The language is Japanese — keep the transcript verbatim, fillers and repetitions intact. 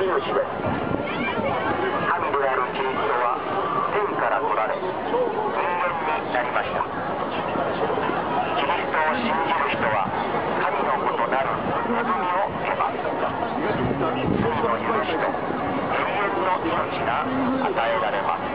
主です。神であるキリストは天から来られ人間になりました。キリストを信じる人は神の子となる恵みを受けます。罪の許しと永遠の命が与えられます。